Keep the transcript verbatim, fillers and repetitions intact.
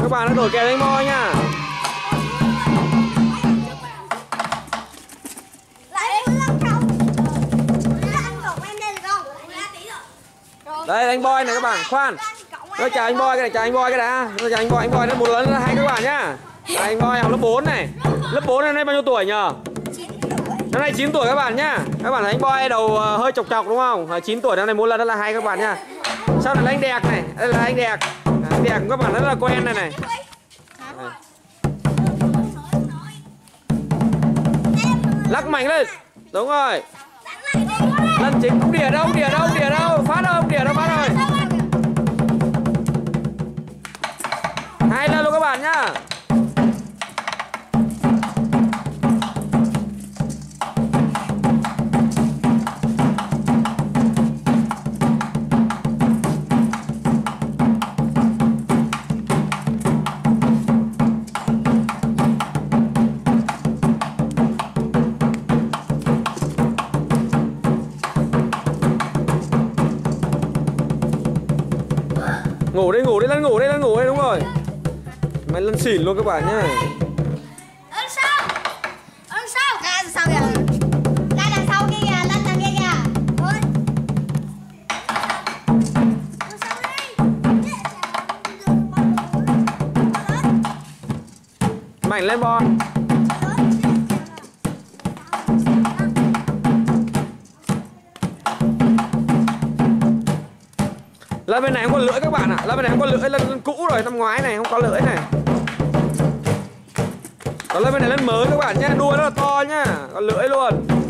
các bạn đã đổi kèo đánh boy nha. Đây đánh boy này các bạn, khoan. Nó chào anh boy cái này, chào anh boy cái đã. Nó chào anh boy, anh boy nó một lần nó hay các bạn nhá. Đây, anh boy học lớp bốn này. Lớp bốn năm nay bao nhiêu tuổi nhờ? Năm nay chín tuổi các bạn nhá. Các bạn thấy anh boy đầu uh, hơi chọc chọc đúng không? chín tuổi năm nay mỗi lần rất là hay các bạn nhá. Sau này là anh Đẹc này, đây là anh Đẹc. Anh Đẹc các bạn rất là quen này này. Đây. Lắc mạnh lên. Đúng rồi. Lần chính không đỉa đâu, đỉa đâu, đỉa đâu, phát đâu, đỉa đâu, phát rồi. Hai lần luôn các bạn nhá. Ngủ đi, ngủ đi, lên ngủ đi, lên ngủ đi, đúng rồi. Mày lên xỉn luôn các bạn nhá. Ấn sau. Ấn sau. Ra sau kìa. Ra đằng sau kia kìa, lên đằng kia kìa. Thôi. Mạnh lên bo. Lên bên này không có lưỡi các bạn ạ. À. Lên bên này không có lưỡi, lên, lên cũ rồi, năm ngoái này không có lưỡi này. Còn lên bên này lên mới các bạn nhé, đuôi nó là to nhá, có lưỡi luôn.